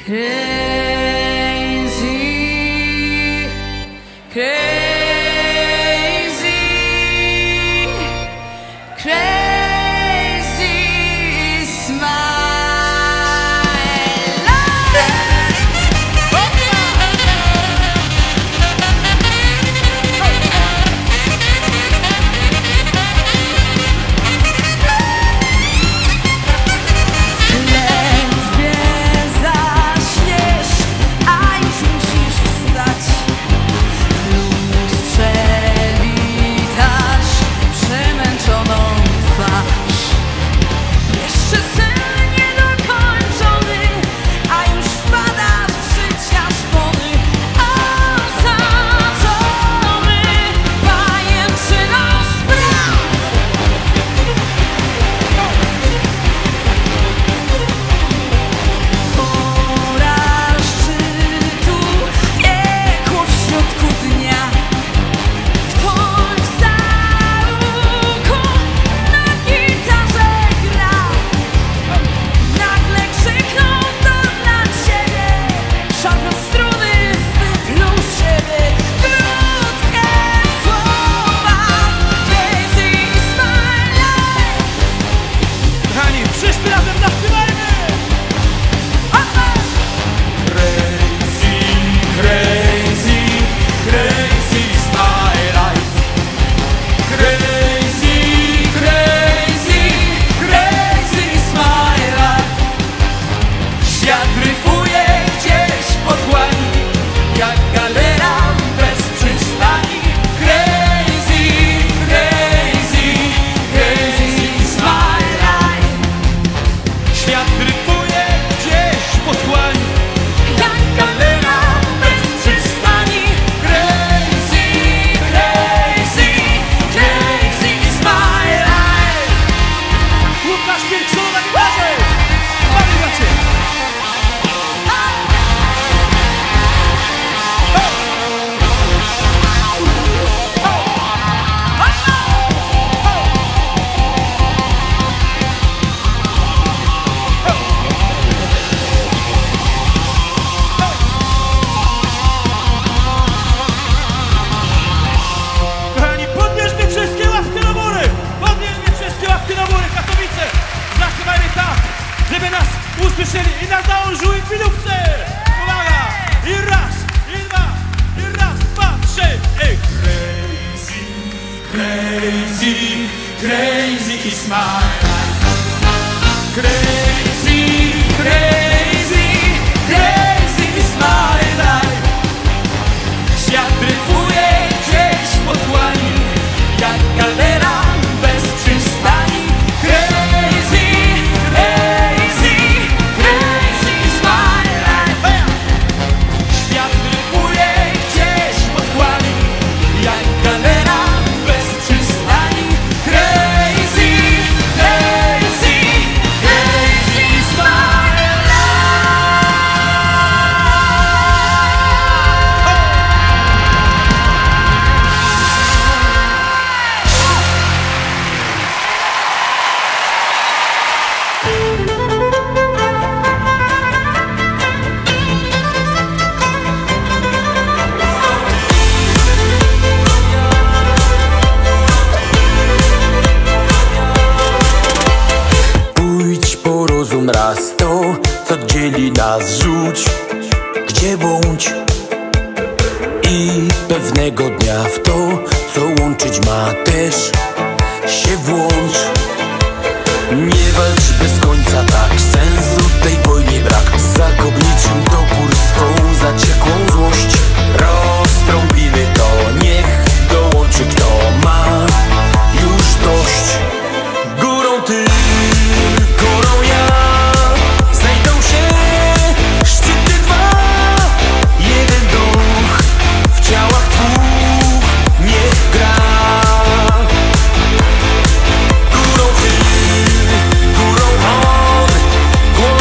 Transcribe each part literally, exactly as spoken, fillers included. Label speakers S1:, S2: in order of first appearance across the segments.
S1: Górą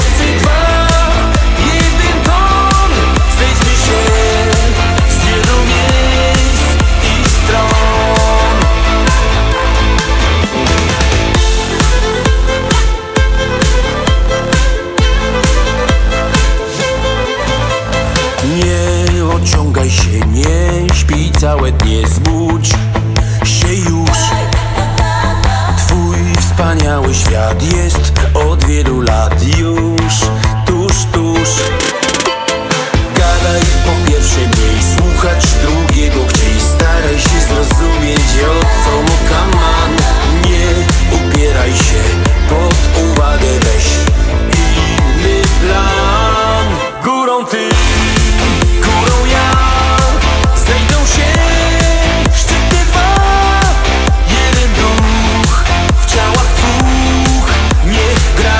S1: całe dnie. Zbudź się już, twój wspaniały świat jest od wielu lat już tuż, tuż. Gadaj po pierwsze mniej, słuchać drugiego chciej. Staraj się zrozumieć, o co mu kaman. Nie upieraj się, pod uwagę weź inny plan. Górą ty, górą ja, znajdą się szczyty dwa. Jeden duch w ciałach dwóch niech gra.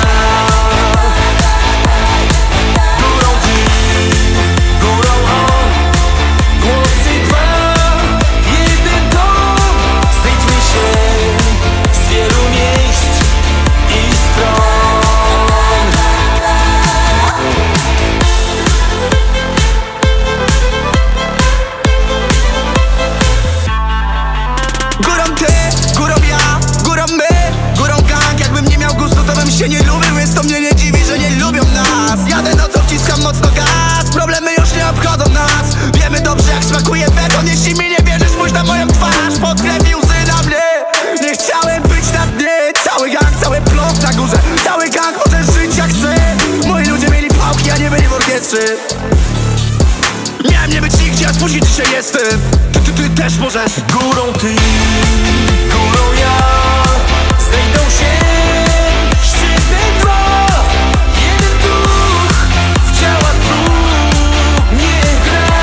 S1: Górą ty, górą on, głosy dwa. Jeden dom, zejdźmy się z wielu miejsc i stron.
S2: Górą ty, górą ja, górą my, górą gang. Jakbym nie miał gustu, to bym się nie lubił, więc to mnie nie dziwi, że nie lubią nas. Jadę nocą, wciskam mocno gaz, problemy już nie obchodzą nas. Wiemy dobrze, jak smakuje beton. Jeśli mi nie wierzysz, spójrz na moją twarz. Pod krew i łzy na mnie. Nie chciałem być na dnie. Cały gang, cały blok na górze. Cały gang może żyć jak chce. Moi ludzie mieli pałki, a nie byli w orkiestrze. Miałem nie być nigdzie, a spóźnić dzisiaj jestem. Ty, ty, ty też możesz.
S1: Górą ty, górą ja, znajdą się szczyty dwa. Jeden duch w ciałach dwóch niech gra.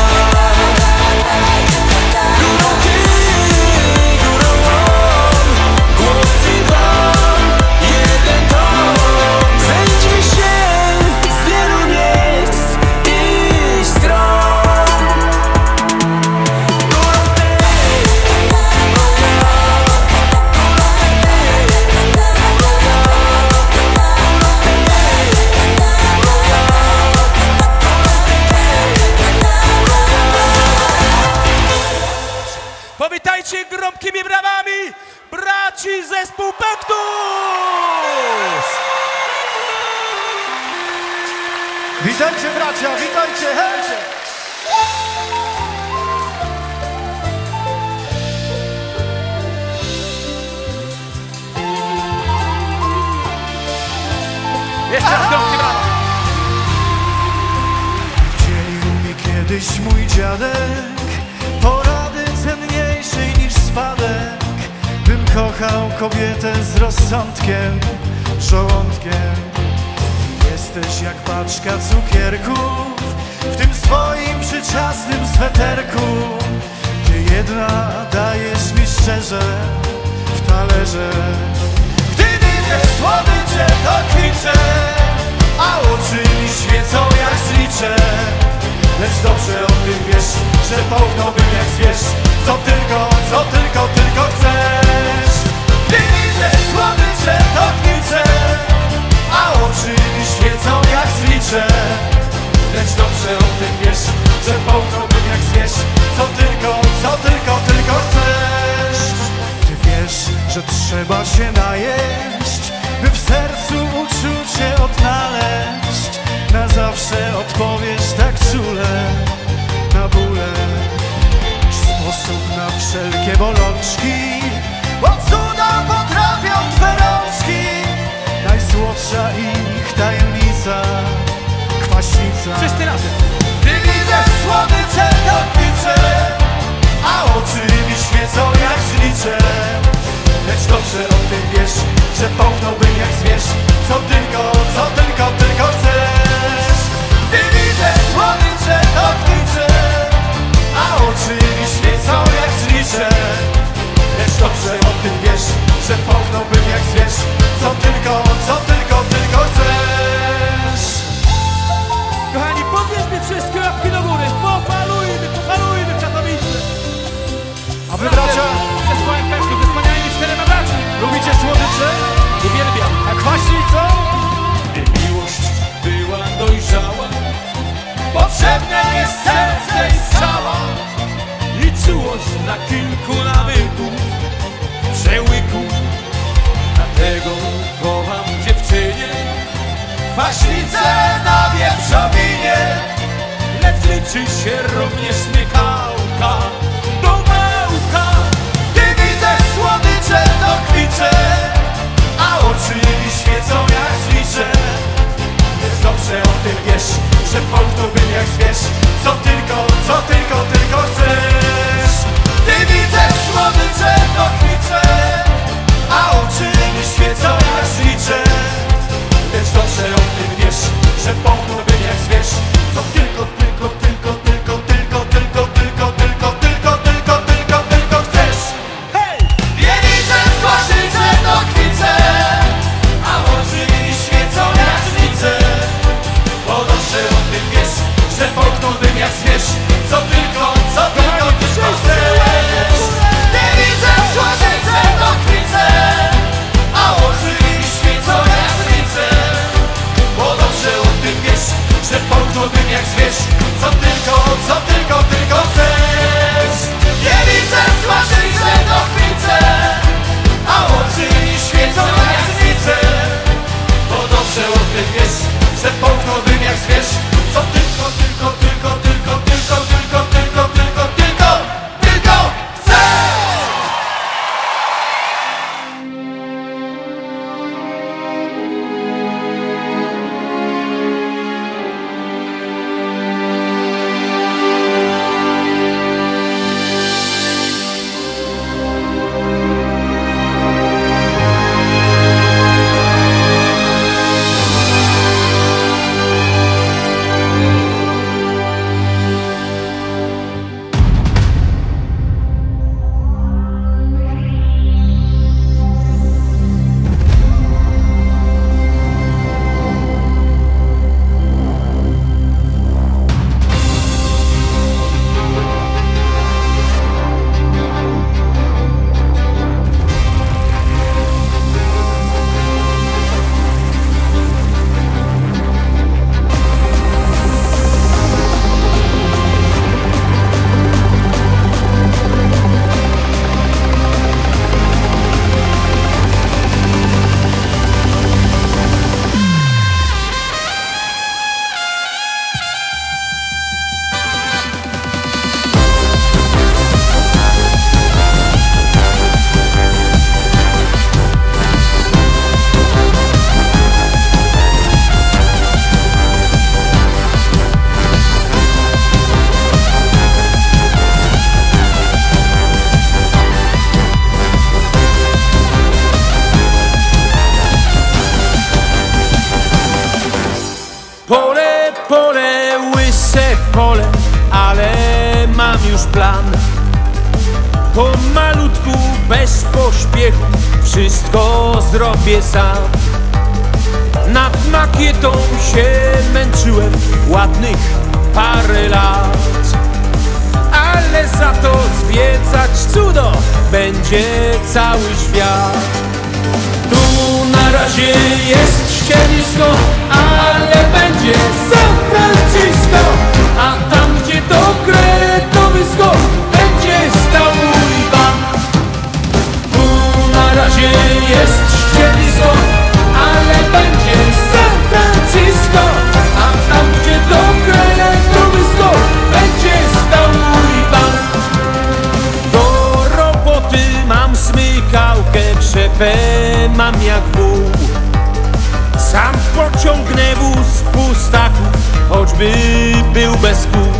S1: Górą ty, górą on, głosy dwa. Jeden dom, zejdźmy się z wielu miejsc i stron.
S3: Powitajcie gromkimi brawami braci zespół Pektus!
S4: Witajcie bracia, witajcie, hejcie!
S3: Jeszcze raz gromkie brawa!
S4: Dzielił mi kiedyś mój dziadek porady cenniejszej niż spadek. Bym kochał kobietę z rozsądkiem, żołądkiem. Jesteś jak paczka cukierków w tym swoim przyczasnym sweterku. Ty jedna dajesz mi szczerze w talerze. Gdy widzę słodycze, to kwiczę, a oczy mi świecą jak zliczę. Lecz dobrze o tym wiesz, że połknąłbym jak zwierz, co tylko, co tylko, tylko chcesz. Gdy widzę słodycze, to kwiczę, a oczy mi świecą jak zliczę. Lecz dobrze o tym wiesz, że połknąłbym jak zwierz, co tylko, co tylko, tylko chcesz. Ty wiesz, że trzeba się najeść, by w sercu uczucie odnaleźć. Na zawsze odpowiesz tak czule na bóle. Sposób na wszelkie bolączki, bo cuda potrafią twe rączki. Najsłodsza ich tajemnica, kwaśnica.
S3: Wszyscy razem!
S4: Gdy widzę słodycze, to kwiczę, a oczy mi świecą jak zliczę. Lecz dobrze o tym wiesz, że połknąłbym jak zwierz, co tylko, co tylko, tylko chcesz. Gdy widzę słodycze, to kwiczę, a oczy mi świecą jak zliczę. Lecz dobrze o tym wiesz, że połknąłbym jak zwierz, co tylko, co tylko, tylko chcesz.
S3: Kochani, podnieśmy wszystkie łapki do góry! Pofalujmy, pofalujmy w Katowice!
S4: A wy bracia,
S3: Ze swoim Pektus, ze wspaniałymi czterema braćmi!
S4: lubicie słodycze?
S3: Uwielbiam!
S4: A kwaśnicą?
S3: Gdy miłość była dojrzała, potrzebne jest serce i strzała i czułość dla kilku nawyków w przełyku. Dlatego kocham dziewczynie kwaśnicę na wieprzowinie, lecz liczy się również smykałka
S4: wiesz, że połknąłbym jak zwierz. Co tylko, co tylko, tylko chcesz. Gdy widzę słodycze, to kwiczę, a oczy mi świecą jak śliczę. Lecz dobrze o tym wiesz, że połknąłbym jak zwierz. Co tylko, tylko, tylko, tylko, tylko, tylko, tylko, tylko, tylko, tylko, tylko, tylko chcesz. Hej! Nie widzę słodycze, to kwiczę, a oczy mi świecą jak śliczę. Bo dobrze o tym wiesz, że połknąłbym jak zwierz. Co tylko, co tylko, tylko chcesz. Nie widzę słodycze, to kwiczę, a oczy mi świecą jak śliczę. Bo dobrze o tym wiesz, że połknąłbym jak zwierz. Co tylko, co tylko, tylko chcesz. Nie widzę słodycze, to kwiczę, a oczy mi świecą jak śliczę. Bo dobrze o tym wiesz, że połknąłbym jak zwierz. Co tylko, tylko, tylko, tylko, tylko, tylko, tylko, tylko, tylko, tylko chcesz.
S3: Pole, pole, łyse pole, ale mam już plan. Pomalutku, bez pośpiechu, wszystko zrobię sam. Nad makietą się męczyłem ładnych parę lat, ale za to zwiedzać cudo będzie cały świat. Tu na razie jest ściernisko, ale będzie San Francisco. A tam, gdzie to kretowisko, będzie stał mój bank. Tu na razie jest ściernisko, ale będzie San Francisco. A tam, gdzie to kretowisko, będzie stał mój bank. Do roboty mam smykałkę, krzepę mam jak wół. Sam pociągnę wóz pustaków, choćby był bez kół.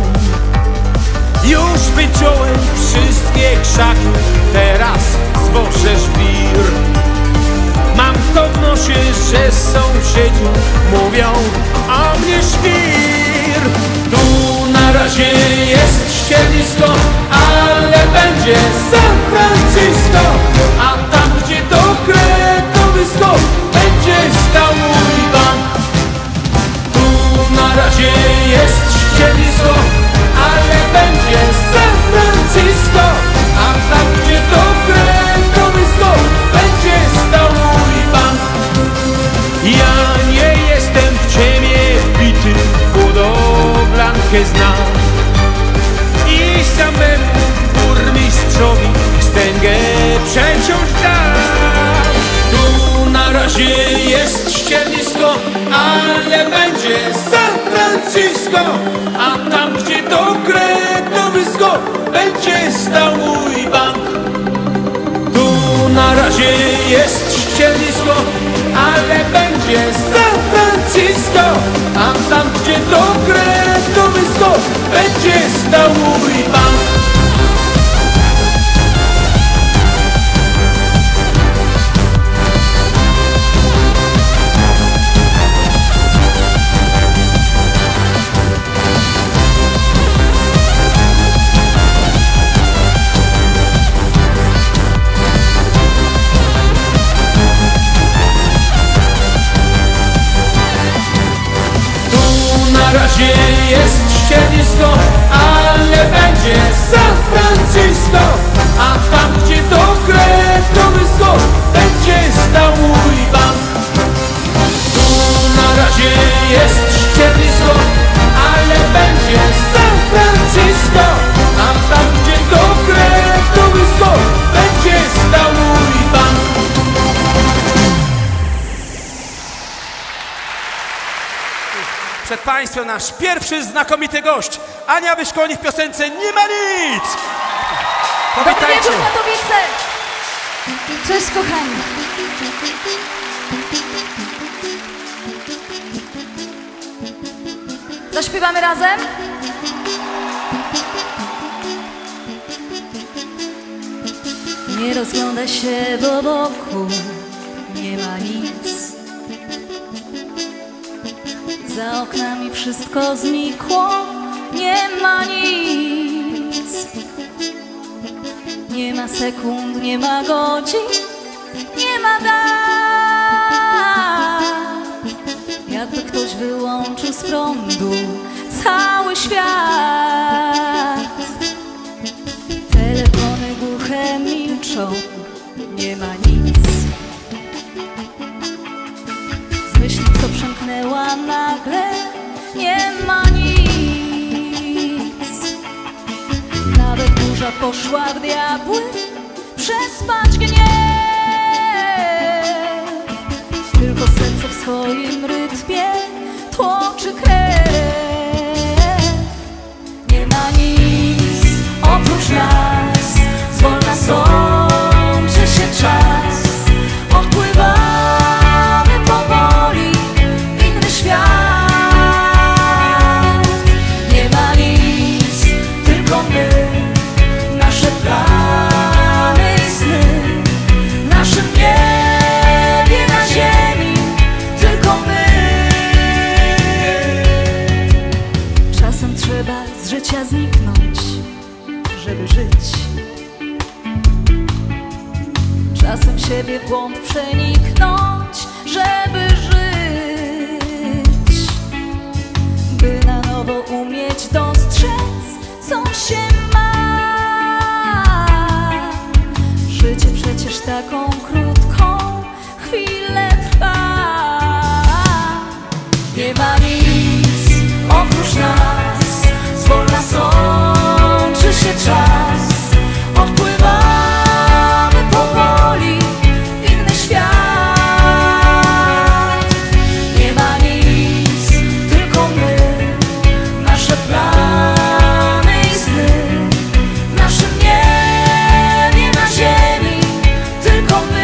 S3: Już wyciąłem wszystkie krzaki, teraz zboże żwir. Mam to w nosie, że sąsiedzi mówią o mnie świr. Tu na razie jest ściernisko, ale będzie San Francisco. A tam, gdzie to kretowisko, będzie stał mój bank. Tu na razie jest ściernisko, ale będzie San Francisco. A tam, gdzie to kretowisko, będzie stał mój bank. Ja nie jestem w ciemię wbity, budowlankę znam i samemu burmistrzowi wstęgę przeciąć dam. Tu na razie jest ściernisko, ale będzie San Francisco. A tam, gdzie to kretowisko, będzie stał mój bank. Tu na razie jest ściernisko, ale będzie San Francisco. A tam, gdzie to Francisco, ale będzie San Francisco, a tam gdzie to kretowysko będzie stał mój bank. Tu na razie jest ściernisko, ale będzie San Francisco, a tam gdzie to kretowysko będzie stał mój bank. Przed Państwem nasz pierwszy znakomity gość, Ania Wyszkoni w piosence Nie ma nic!
S5: Dobry wieczór,
S3: Powitajcie!
S5: Katowice! Cześć, kochani! Zaśpiewamy razem? Nie rozglądaj się, bo wokół nie ma nic. Za oknami wszystko znikło, nie ma nic. Nie ma sekund, nie ma godzin, nie ma dat. Jakby ktoś wyłączył z prądu cały świat. Telefony głuche milczą, nie ma nic. Z myśli, co przemknęła nagle, nie ma nic. Nawet burza poszła w diabły, przespać gniew. Tylko serce w swoim rytmie tłoczy krew. Nie ma nic oprócz nas, zwolna sączy się czas. Odpływamy powoli w inny świat. Nie ma nic, tylko my, nasze plany i sny. W naszym niebie, na ziemi, tylko my. Czasem trzeba z życia zniknąć, żeby żyć. Czasem siebie w głąb przeniknąć, żeby żyć. By na nowo umieć dostrzec, co się ma. Życie przecież taką krótką chwilę trwa. Nie ma nic oprócz nas, zwolna sączy się czas. Odpływamy powoli w inny świat. Nie ma nic, tylko my, nasze plany i sny. W naszym niebie, na ziemi, tylko my.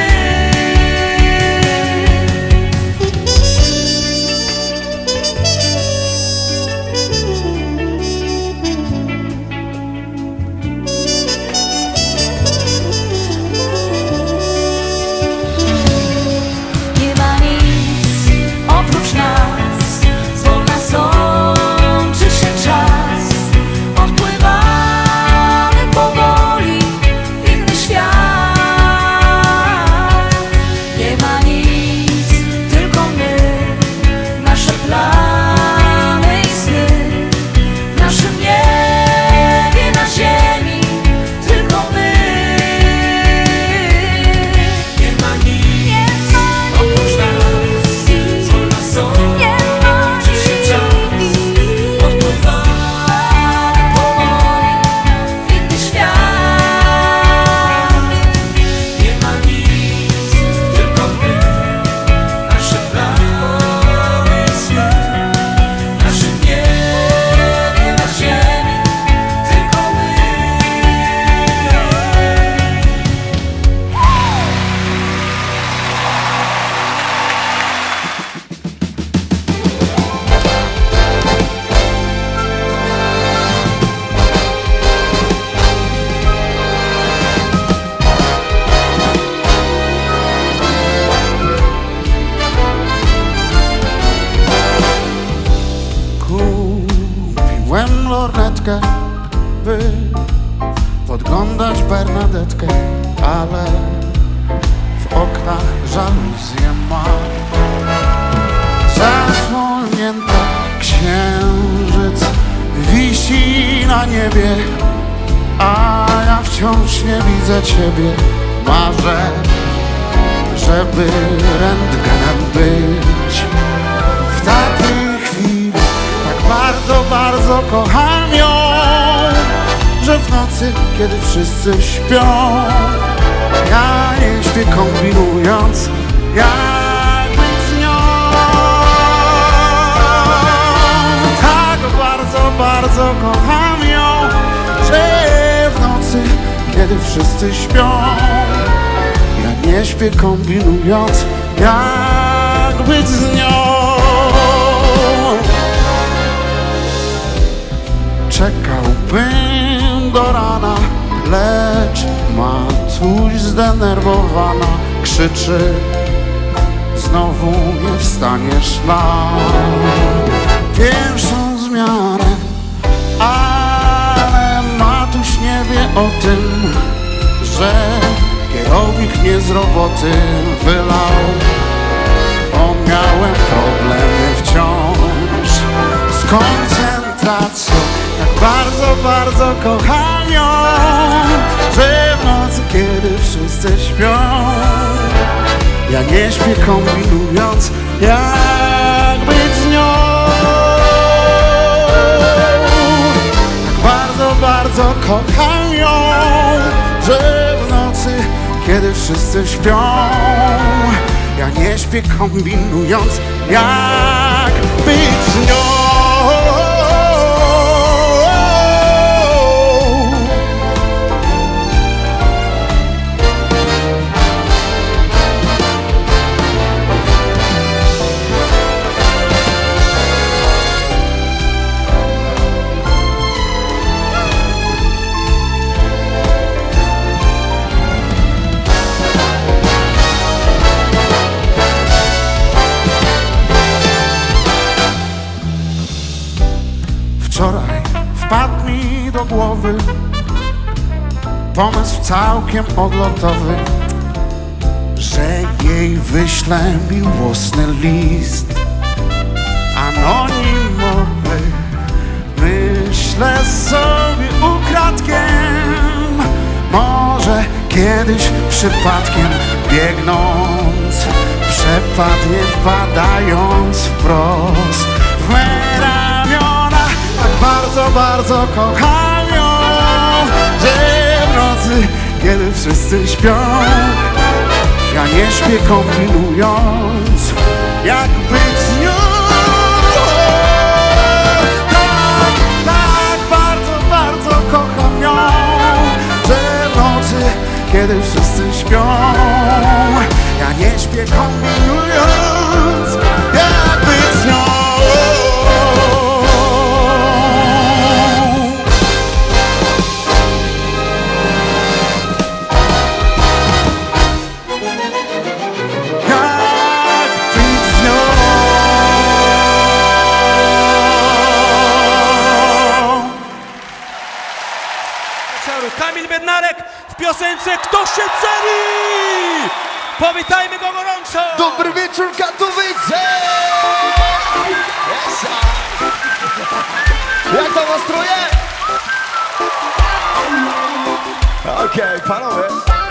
S5: Nie ma nic oprócz nas, zwolna sączy się czas. Odpływamy powoli w inny świat. Nie ma nic, tylko my, nasze plany i sny. W naszym niebie, na ziemi, tylko my. Nie ma nic oprócz nas, zwolna sączy się czas. Odpływamy powoli w inny świat. Nie ma nic, tylko my, nasze plany i sny. W naszym niebie, na ziemi, tylko my.
S6: Kupiłem lornetkę, by podglądać Bernadetkę, ale w oknach żaluzje ma. Zasłonięta księżyc wisi na niebie, a ja wciąż nie widzę ciebie. Marzę, żeby rentgenem być. W takiej chwili tak bardzo, bardzo kocham ją, że w nocy, kiedy wszyscy śpią, ja nie śpię kombinując, jak być z nią. Tak bardzo, bardzo kocham ją, że w nocy, kiedy wszyscy śpią, ja nie śpię kombinując, jak być z nią. Czekałbym do rana, lecz Matuś zdenerwowana krzyczy: znowu nie wstaniesz na pierwszą zmianę. Ale Matuś nie wie o tym, że kierownik mnie z roboty wylał, bo miałem problemy wciąż z koncentracją. Tak bardzo, bardzo kocham ją, że w nocy, kiedy wszyscy śpią, ja nie śpię kombinując, jak być z nią. Tak bardzo, bardzo kocham ją, że w nocy, kiedy wszyscy śpią, ja nie śpię kombinując, jak być z nią. Wczoraj wpadł mi do głowy pomysł całkiem odlotowy, że jej wyślę miłosny list anonimowy. Myślę sobie ukradkiem, może kiedyś przypadkiem biegnąc przepadnie, wpadając wprost w me ramiona. Tak bardzo, bardzo kocham ją, że w nocy, kiedy wszyscy śpią, ja nie śpię kombinując, jak być z nią. Tak, tak bardzo, bardzo kocham ją, że w nocy, kiedy wszyscy śpią, ja nie śpię kombinując, jak być z nią.
S3: Kamil Bednarek w piosence Kto się celi? Powitajmy go gorąco!
S7: Dobry wieczór, Katowice! Yes, jak tam nastroje? Okej, okay, panowie.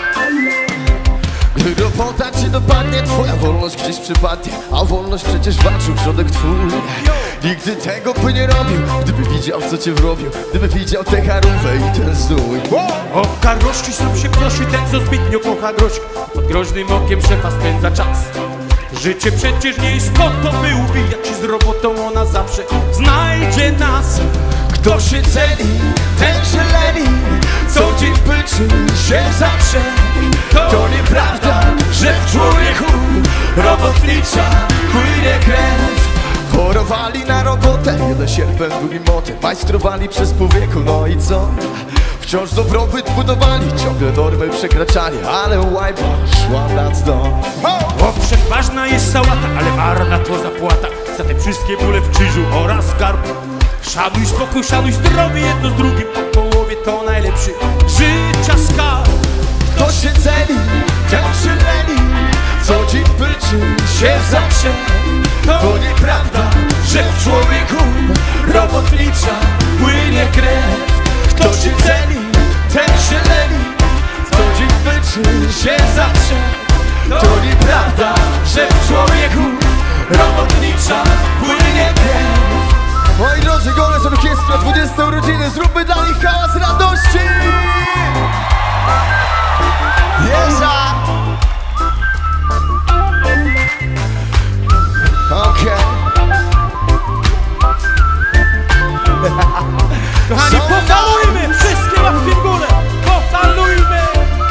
S7: Gdy robota ci dopadnie, twoja wolność gdzieś przypadnie, a wolność przecież walczył przodek twój. Nigdy tego by nie robił, gdyby widział, co cię wrobił, gdyby widział tę charówę i ten zdój.
S3: O karości sam się prosi, ten co zbytnio kocha groź, pod groźnym okiem szefa spędza czas. Życie przecież nie jest po to, by ubijać, z robotą ona zawsze znajdzie nas.
S7: Kto się celi, ten się leni, co dzień pyczy się zawsze. To nieprawda, że w człowieku robotnicza płynie krew. Chorowali na robotę, jeden sierpem, drugi motem, majstrowali przez pół wieku, no i co? Wciąż dobrobyt budowali, ciągle normy przekraczali, ale łajba szła nad dom.
S3: Owszem, ważna jest sałata, ale marna to zapłata za te wszystkie bóle w krzyżu oraz skarbu. Szanuj spokój, szanuj zdrowie, jedno z drugim, po połowie to najlepszy życia skarb.
S7: Kto się celi, ten się leni, co dzień pyczy się zawsze. To nieprawda, że w człowieku robotnicza, płynie krew. Kto się ceni, ten się leni, co dzień wyczy się zatrze. To nieprawda, że w człowieku robotnicza płynie krew.
S8: Moi drodzy, Golec Orkiestra, dwudzieste urodziny, zróbmy dla nich hałas radości! Jeza! Okej.
S3: Kochani, pofalujmy! Wszystkie łapki w górę! Pofalujmy!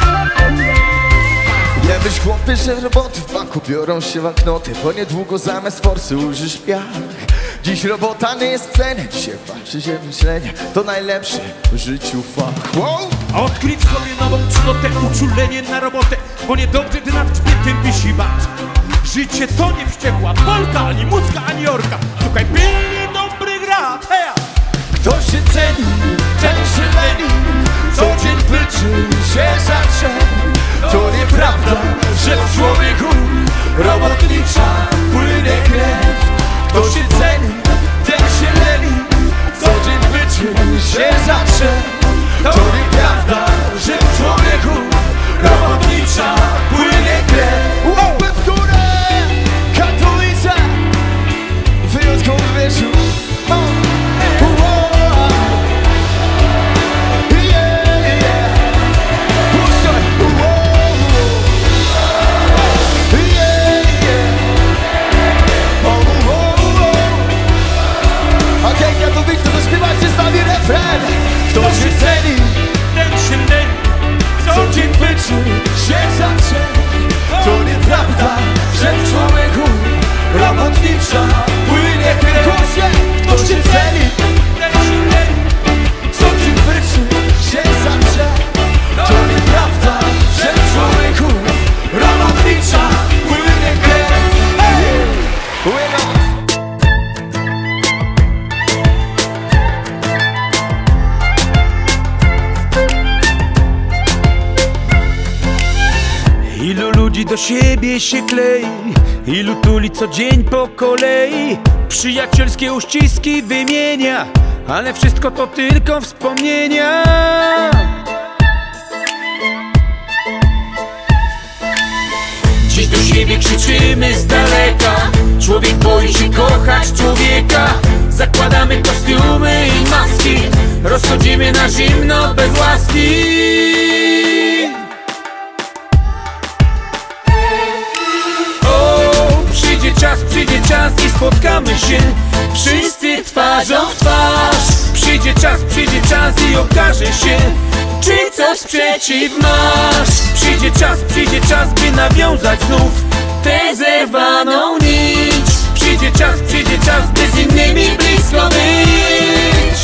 S8: Nie myśl chłopie, że roboty w banku biorą się banknoty, bo niedługo zamiast forsy ujrzysz piach. Dziś robota nie jest w cenie, dzisiaj patrzy się myślenie, to najlepszy w życiu fach. Wow!
S3: A odkryj w sobie nową cnotę, uczulenie na robotę, bo niedobrze gdy nad grzbietem wisi bat. Życie to nie wściekła Polka, ani mucka, ani orka. Słuchaj, pilnie dobry gra, heja!
S7: Kto się ceni, ten się leni, co dzień pyczy się zatrze. To nieprawda, że w człowieku robotnicza płynie krew. Kto się ceni, ten się leni, co dzień pyczy się zatrze. To nieprawda, że w człowieku robotnicza płynie krew.
S8: Łapy w górę! Katowice! Wyjątkowy wieczór! O! Wow! Yeah, yeah! Puszczaj! Wow! Yeah, yeah! Oh, oh, oh. Okej, Katowice, zaśpiewajcie z nami refren!
S7: Kto się ceni,
S3: Ten się leni,
S7: co dzień wyczy się zatrze. To nieprawda, że w człowieku robotnicza płynie krew. Kto się ceni,
S3: ten się leni.
S7: co dzień wyczy się zatrze. To nieprawda, że w człowieku robotnicza płynie krew.
S8: Łyno!
S3: Ilu ludzi do siebie się klei, ilu tuli co dzień po kolei, przyjacielskie uściski wymienia, ale wszystko to tylko wspomnienia. Dziś do siebie krzyczymy z daleka, człowiek boi się kochać człowieka. Zakładamy kostiumy i maski, rozchodzimy na zimno bez łaski. Czas, przyjdzie czas i spotkamy się wszyscy twarzą w twarz. Przyjdzie czas, przyjdzie czas i okaże się, czy coś przeciw masz. Przyjdzie czas, przyjdzie czas, by nawiązać znów tę zerwaną nić. Przyjdzie czas, przyjdzie czas, by z innymi blisko być.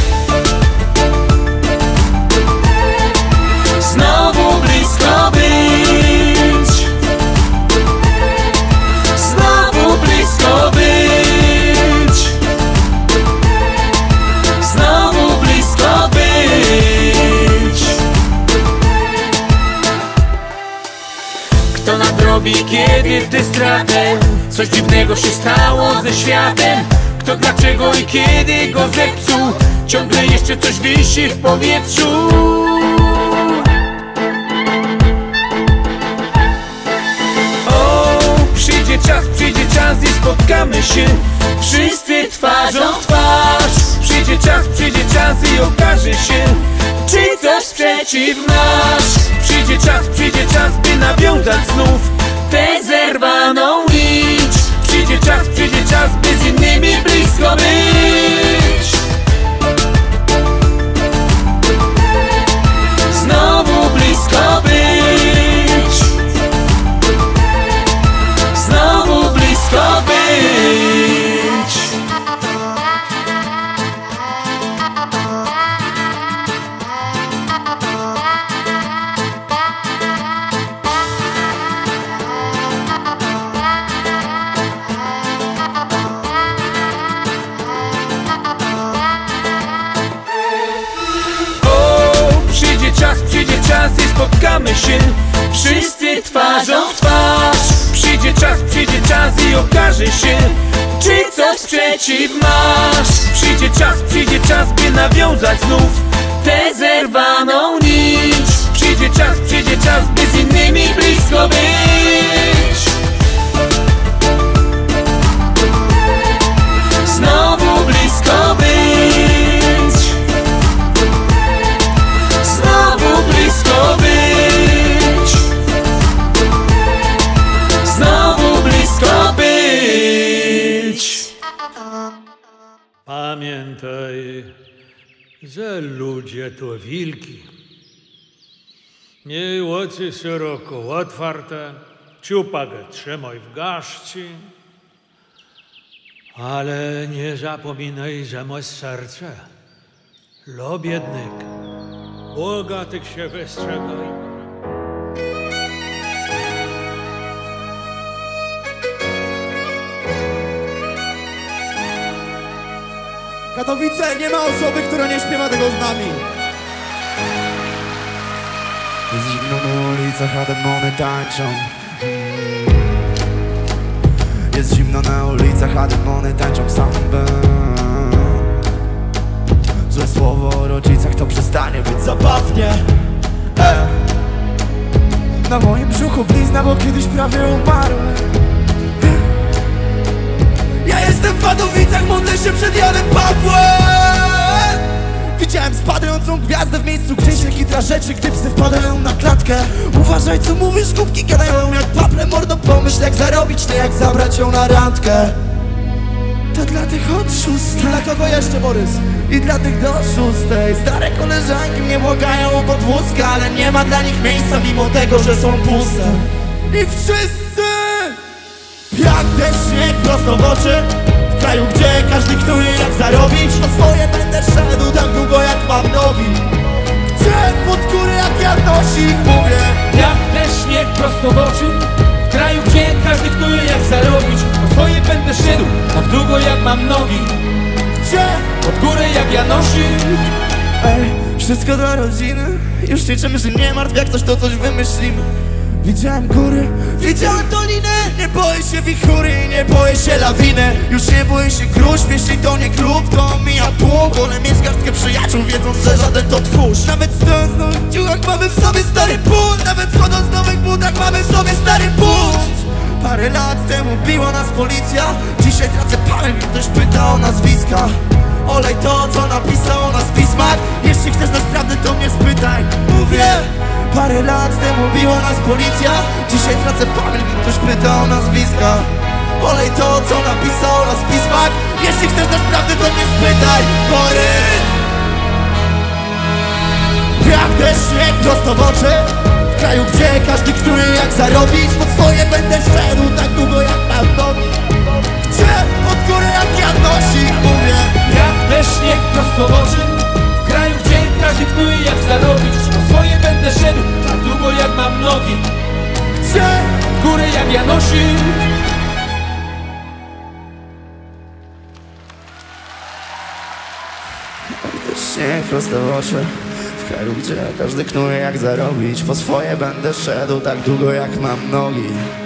S3: Znowu blisko być. Blisko być. Znowu blisko być. Kto nadrobi kiedy w tę stratę? Coś dziwnego się stało ze światem. Kto dlaczego i kiedy go zepsuł? Ciągle jeszcze coś wisi w powietrzu. Przyjdzie czas, przyjdzie czas i spotkamy się wszyscy twarzą w twarz. Przyjdzie czas, przyjdzie czas i okaże się, czy coś przeciw masz. Przyjdzie czas, przyjdzie czas, by nawiązać znów tę zerwaną nić. Przyjdzie czas, przyjdzie czas, by z innymi blisko być. Znowu blisko być. Znowu blisko być. Czas i spotkamy się wszyscy twarzą w twarz. Przyjdzie czas, przyjdzie czas i okaże się, Czy coś przeciw masz? Przyjdzie czas, przyjdzie czas, by nawiązać znów tę zerwaną nić. Przyjdzie czas, przyjdzie czas, by z innymi blisko być. Znowu blisko być. Znowu blisko być. Znowu blisko być.
S9: Pamiętaj, że ludzie to wilki. Miej oczy szeroko otwarte, ciupagę trzymaj w garści, ale nie zapominaj, że masz serce. Lo biednych, bogatych się wystrzegaj.
S2: Katowice, nie ma osoby, która nie śpiewa tego z nami. Jest zimno na ulicach, a demony tańczą. Jest zimno na ulicach, a demony tańczą sambę. Złe słowo o rodzicach to przestanie być zabawnie. e. Na moim brzuchu blizna, bo kiedyś prawie umarłem. Ja jestem w Katowicach, modlę się przed Janem Pawłem. Widziałem spadającą gwiazdę w miejscu, gdzie się chytra rzeczy, gdy psy wpadają na klatkę. Uważaj co mówisz, głupki gadają jak paple. Mordo, pomyśl jak zarobić, nie jak zabrać ją na randkę. To dla tych od szóstej. Dla kogo jeszcze, Borys? I dla tych do szóstej. Stare koleżanki mnie błagają o podwózkę, ale nie ma dla nich miejsca mimo tego, że są puste. I wszyscy jak deszcz, śnieg prosto w oczy. W kraju, gdzie każdy knuje jak zarobić. Po swoje będę szedł tak długo jak mam nogi. Gdzie pod góry jak Janosik mówię.
S3: Jak deszcz, śnieg prosto w oczy. W kraju, gdzie każdy knuje jak zarobić. Po swoje będę szedł tak długo jak mam nogi.
S2: Gdzie
S3: pod górę jak Janosik.
S2: Ej, wszystko dla rodziny. Już się czym, że nie martw, jak coś to coś wymyślimy. Widziałem góry, widziałem dolinę. Nie boję się wichury, nie boję się lawiny. Już nie boję się gruźb, jeśli to nie klub, to mija tłum. Wolę mieć garstkę przyjaciół, wiedząc, że żaden to tchórz. Nawet stojąc w nowych dziurach mamy w sobie stary ból. Nawet chodząc w nowych butach mamy w sobie stary ból. Parę lat temu biła nas policja. Dzisiaj tracę pamięć, gdy ktoś pyta o nazwiska. Olej to, co napisał o nas Bismarck. Jeśli chcesz znać prawdę, to mnie spytaj. Mówię, parę lat temu biła nas policja. Dzisiaj tracę pamięć, gdy ktoś pyta o nazwiska. Olej to, co napisał o nas Bismarck. Jeśli chcesz znać prawdę, to mnie spytaj. Borys! Jak deszcz, śnieg prosto w oczy. W kraju, gdzie każdy knuje jak zarobić. Pod swoje będę szedł tak długo jak mam nogi. Gdzie pod górę jak Janosik mówię.
S3: Jak deszcz, śnieg prosto w oczy. W kraju, gdzie każdy knuje jak zarobić. Po swoje będę szedł tak długo jak mam nogi.
S2: Gdzie
S3: w górę jak Janosik.
S2: Śnieg prosto w oczy. W kraju, gdzie każdy knuje jak zarobić. Po swoje będę szedł tak długo jak mam nogi.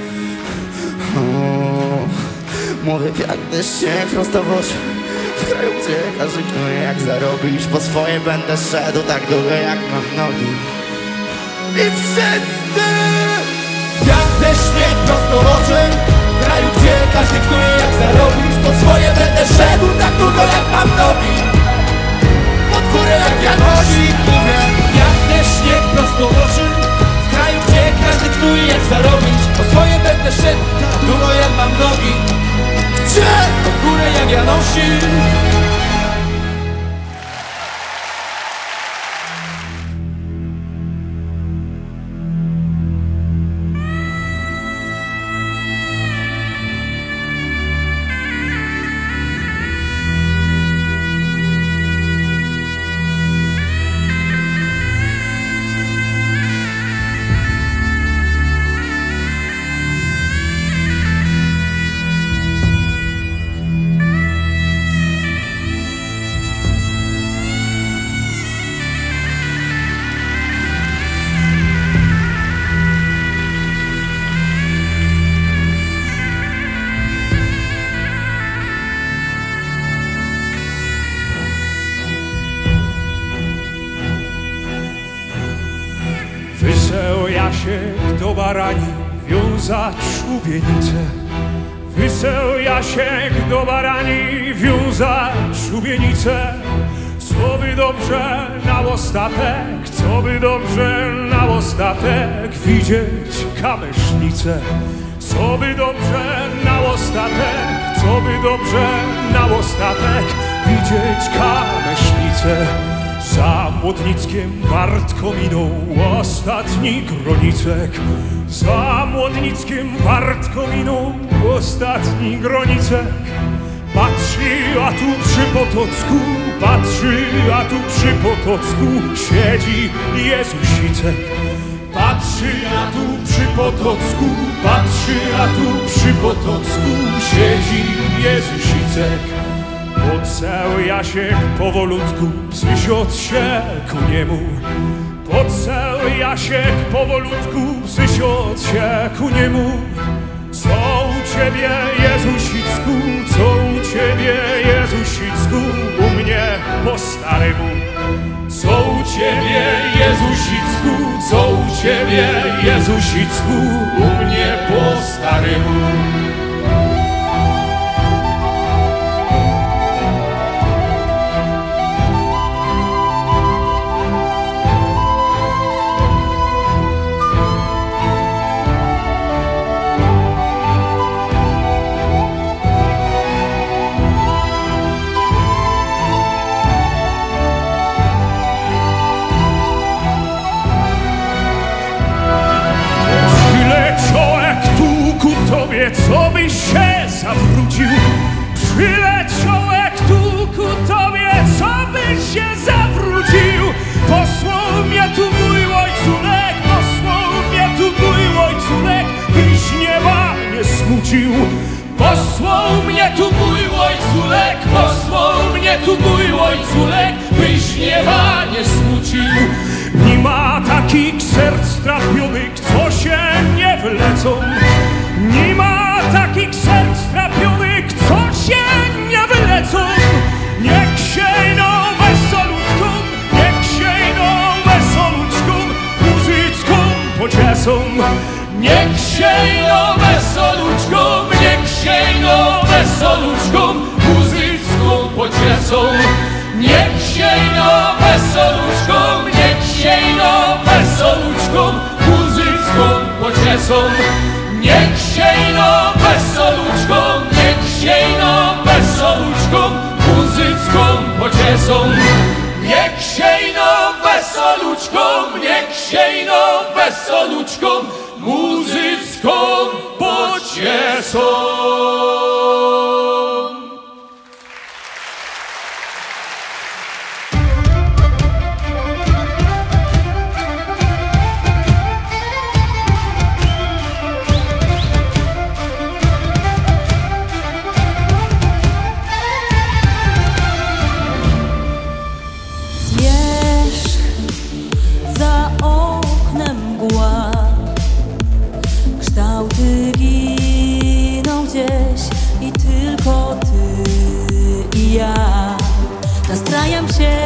S2: Uuu. Mówię jak deszcz, śnieg prosto w oczy. W kraju, gdzie każdy knuje jak zarobić. Po swoje będę szedł tak długo jak mam nogi. I wszyscy
S3: jak deszcz, śnieg prosto w oczy. W kraju, gdzie każdy knuje jak zarobić. Po swoje będę szedł tak długo jak mam nogi. Pod górę jak Janosik mówię. Jak deszcz, śnieg prosto w oczy. W kraju, gdzie każdy knuje jak zarobić. Po swoje będę szedł tak długo jak mam nogi.
S2: Gdzie
S3: pod górę jak Janosik. Jasiek do barani wiązać szubienicę. Wyseł Jasiek do barani wiązać szubienicę. Co by dobrze na ostatek, co by dobrze na ostatek widzieć kamysznicę. Co by dobrze na ostatek, co by dobrze na ostatek widzieć kamysznicę. Za Młodnickiem Bartko minął ostatni gronicek. Za Młodnickiem Bartko minął ostatni gronicek. Patrzy, a tu przy Potocku, patrzy, a tu przy Potocku siedzi Jezusicek. Patrzy, a tu przy Potocku, patrzy, a tu przy Potocku siedzi Jezusicek. Poceł Jasiek powolutku psysiot się ku niemu. Poceł Jasiek powolutku psysiot się ku niemu. Co u ciebie, Jezusicku, co u ciebie, Jezusicku, u mnie po staremu. Co u ciebie, Jezusicku, co u ciebie, Jezusicku, u mnie po staremu. Co byś się zawrócił? Przyleciałek tu ku tobie, co byś się zawrócił? Posłał mnie tu mój ojculek, posłał mnie tu mój ojculek, byś nieba nie smucił. Posłał mnie tu mój ojculek, posłał mnie tu mój ojculek, byś nieba nie smucił. Nie ma takich serc trafionych, co się nie wlecą. Nie ma takich serc trafionych, co się nie wylecą. Niech się no wesolutką, niech się no wesolutką muzyczką pociesą. Niech się no wesolutką, niech się no wesolutką muzyczką pociesą. Niech się no wesolutką, niech się no wesolutką muzyczką pociesą. Niech się no wesolutką, niech się no wesolutką muzyczką pociesą. Niech się no wesolutką, niech się no wesolutką muzyczką pociesą.
S5: Kształty giną gdzieś i tylko ty i ja. Nastrajam się,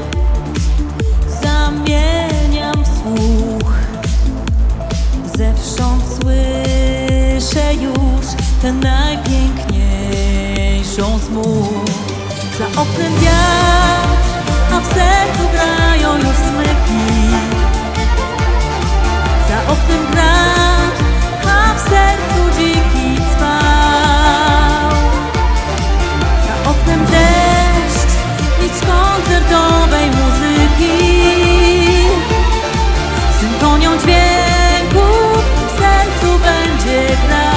S5: zamieniam w słuch. Zewsząd słyszę już tę najpiękniejszą z mów. Za oknem wiatr, a w sercu grają już smyki. Za oknem brat, a w sercu dziki spał. Za oknem deszcz, nic koncertowej muzyki. Symfonią dźwięków w sercu będzie grał.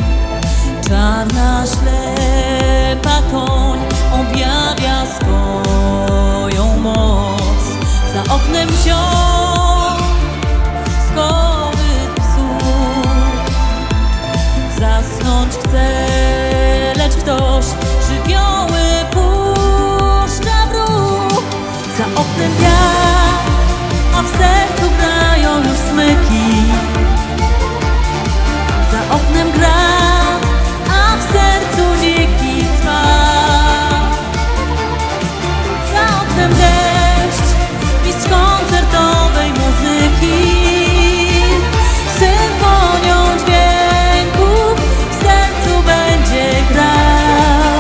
S5: Czarna ślepa toń objawia skąd Za oknem wciąż skowyt psów. Zasnąć chcę, lecz ktoś żywioły puszcza w ruch. Za oknem wiatr, a w sercu grają już smyki. Za oknem grat, a w sercu dziki cwał. Za oknem deszcz, mistrz koncertowej muzyki. Symfonią dźwięków w sercu będzie grał.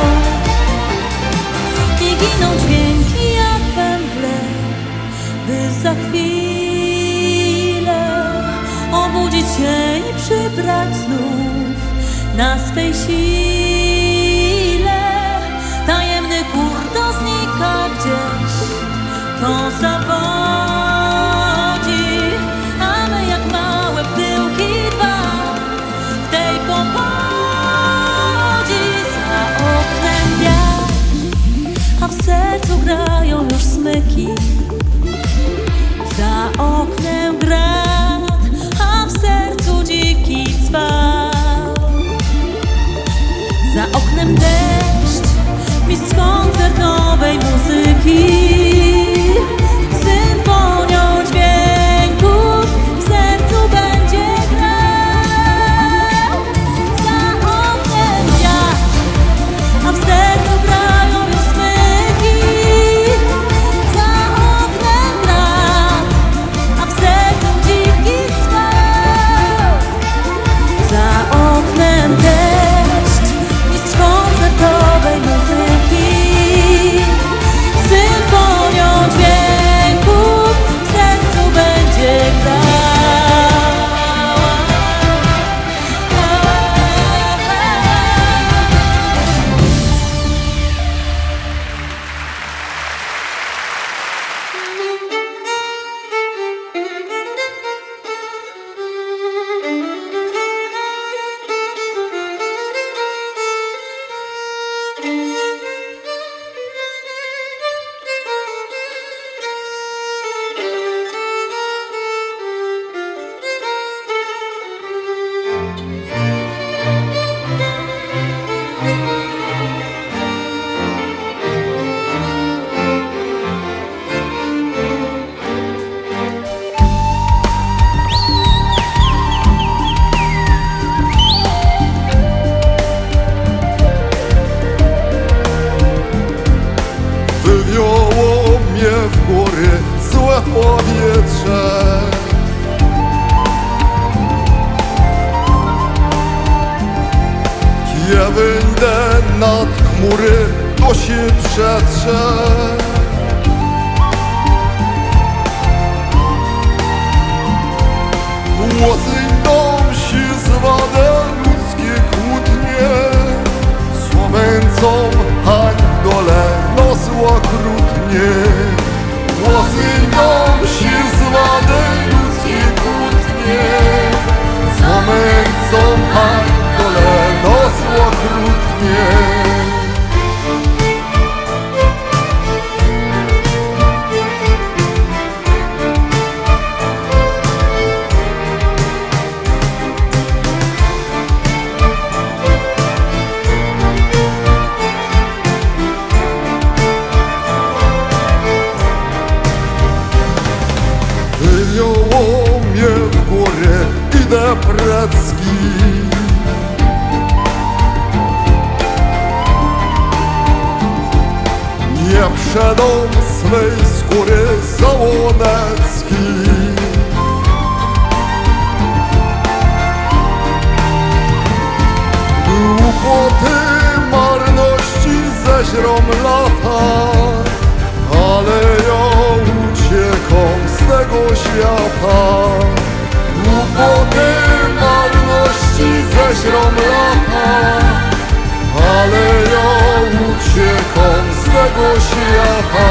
S5: I giną dźwięki jak we mgle, by za chwilę obudzić się i przybrać znów na swej sile. Tajemny chór to znika gdzieś, to zawodzi, a my jak małe pyłki dwa w tej powodzi. Za oknem wiatr, a w sercu grają już smyki. Za oknem grat, a w sercu dziki cwał. Za oknem deszcz, mistrz koncertowej muzyki. Symfonią dźwięków w sercu będzie grał. Za oknem wiatr, a w sercu grają już smyki. Za oknem grat, a w sercu dziki cwał. Za oknem deszcz, mistrz koncertowej muzyki. Symfonią dźwięków w sercu będzie grał.
S6: Wywiało mnie w góry złe powietrze. Ja wyjdę nad chmury, to się przetrze. Głosy dom się zwadę, ludzkie kłótnie, co męcą hań w dole, nos okrutnie. Głosy dom się zwadę, ludzkie kłótnie, co męcą hań w dole, nos okrutnie. Wywiało mnie w górę, idę precki. Nie przedam swej skóry załonecki. Głupoty, marności zeźrą lata, ale ja uciekam z tego świata. Głupoty, marności zeźrą lata, ale ja uciekam z tego świata.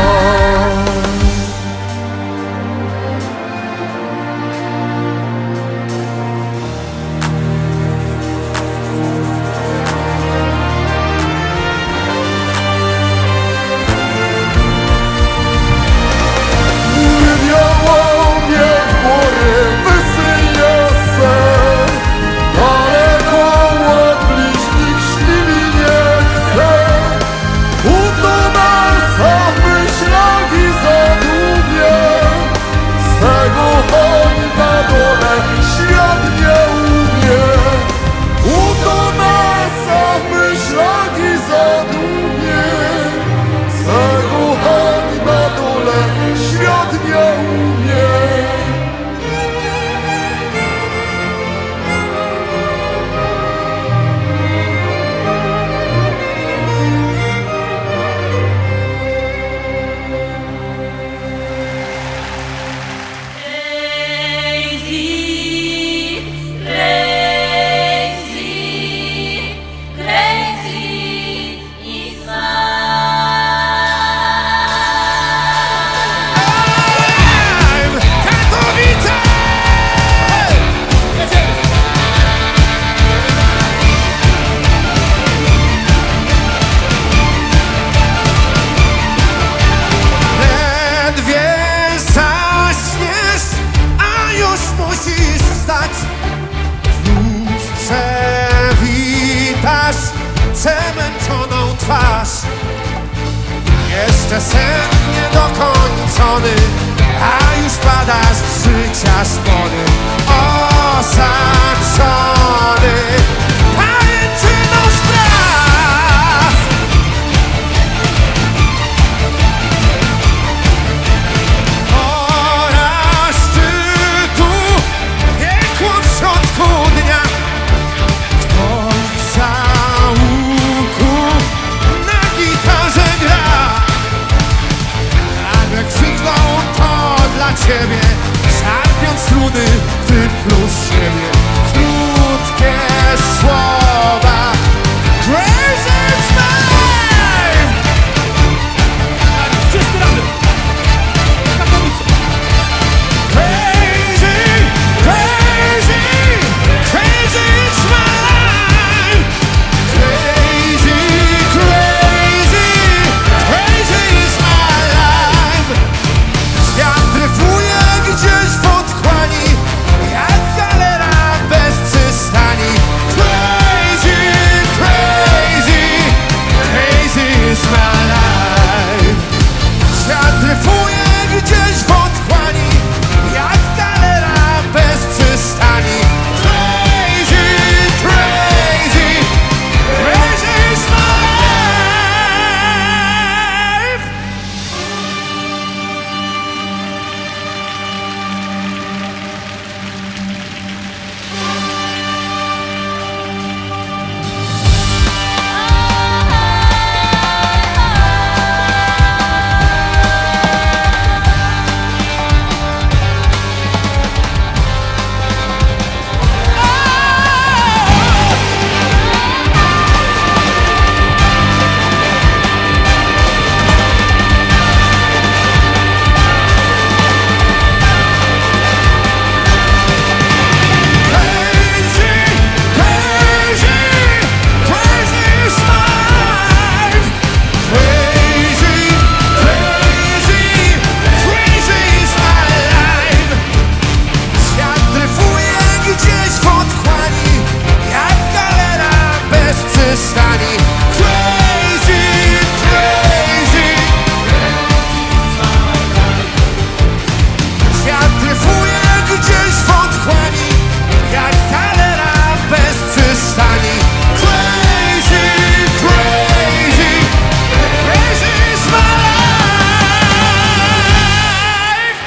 S7: twarz. Jeszcze sen niedokończony, a już pada z życia szpony. Osaczony pajęczyną spraw. Pora szczytu, piekło w środku dnia. Ktoś za łuku na gitarze gra. Nagle krzyknął to dla ciebie, szarpiąc struny, wypluł z siebie krótkie słowa. Crazy it's mine.
S3: Wszyscy razem! Katowice!
S7: Crazy, crazy, crazy it's mine. Crazy, crazy, crazy is my life. Świat dryfuje gdzieś w otchłani, jak galera bez przystani. Crazy, crazy, crazy is my life. Świat dryfuje gdzieś w otchłani, jak galera bez przystani. Crazy, crazy, crazy is my life. Crazy, crazy, crazy is my life. Crazy, crazy, crazy is my life. Świat dryfuje gdzieś w otchłani, jak galera bez przystani. Crazy, crazy, świat dryfuje gdzieś w otchłani, jak galera bez przystani. Crazy, crazy, crazy is my life.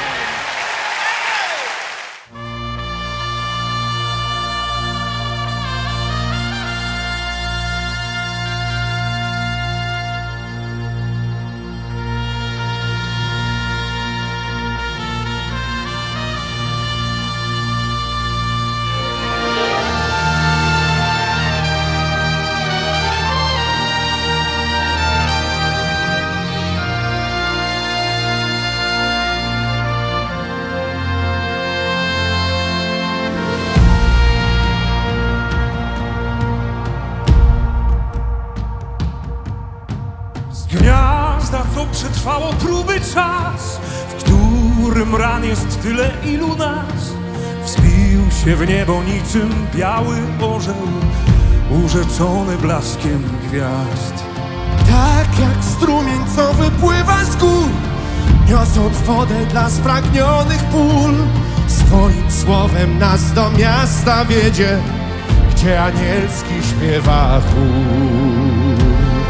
S3: Z gniazda, co przetrwało próby czas, w którym ran jest tyle ilu nas, wzbił się w niebo niczym biały orzeł, urzeczony blaskiem gwiazd.
S7: Tak jak strumień, co wypływa z gór, niosąc wodę dla spragnionych pól, swoim słowem nas do miasta wiedzie, gdzie anielski śpiewa chór.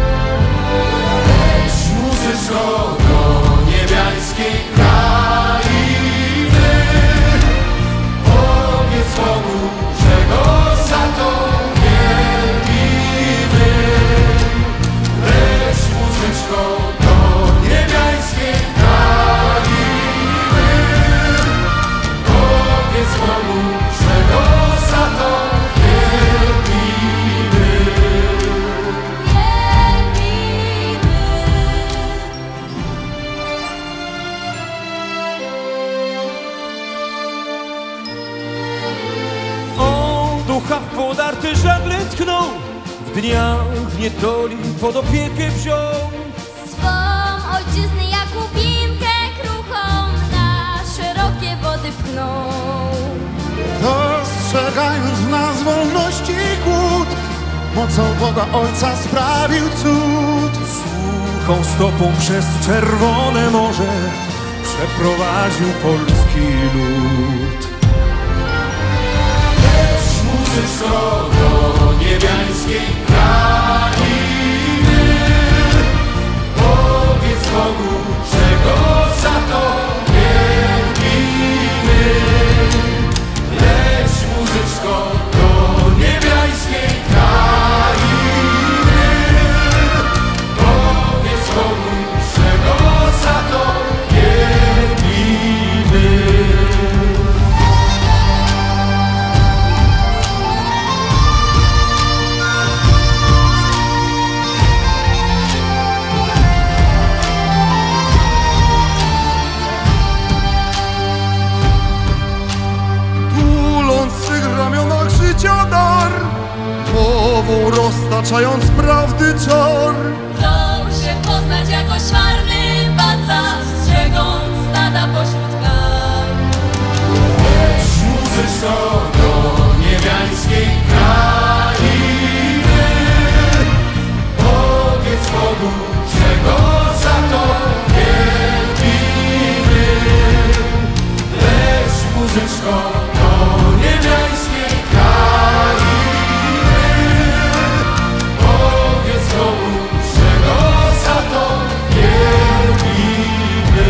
S7: Weź muzyczko do niebiańskiej krainy, powiedz Bogu, że go za to wielbimy. Weź muzyczko do niebiańskiej krainy, powiedz Bogu, że go za to wielbimy.
S3: Ducha w podarte żagle tknął, w dniach niedoli pod opiekę wziął.
S10: Swą ojczyznę jak łupinkę kruchą na szerokie wody pchnął.
S7: Dostrzegając w nas wolności i głód,
S4: mocą Boga Ojca sprawił cud. Suchą stopą przez czerwone morze przeprowadził polski lud.
S7: Lecz muzyczko do niebiańskiej krainy, powiedz Bogu, czego za to wielbimy. Lecz muzyczko do niebiańskiej krainy, powiedz Bogu, czego za to wielbimy.
S6: Tuląc w swych ramionach życia dar, mową roztaczając prawdy czar.
S5: Dobrze poznać jako szwarny pacarz, strzegąc stada pośród kar.
S7: Lecz muzyczko do niebiańskiej krainy, powiedz Bogu, czego za to wielbimy. Lecz muzyczko do niebiańskiej krainy, powiedz Bogu, czego za to wielbimy.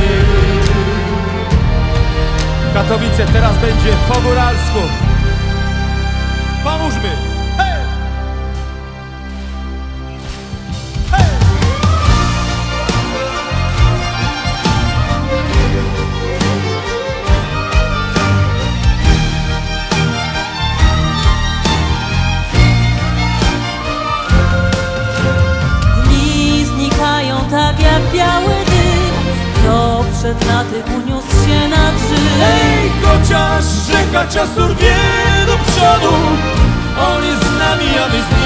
S3: Katowice, teraz będzie po góralsku. Pomóżmy! Hej! Hej!
S5: Dni znikają tak jak biały dym, co przed laty uniósł się nad Rzym.
S3: Ej, chociaż rzeka czasu rwie do przodu, on jest z nami, a my z nim.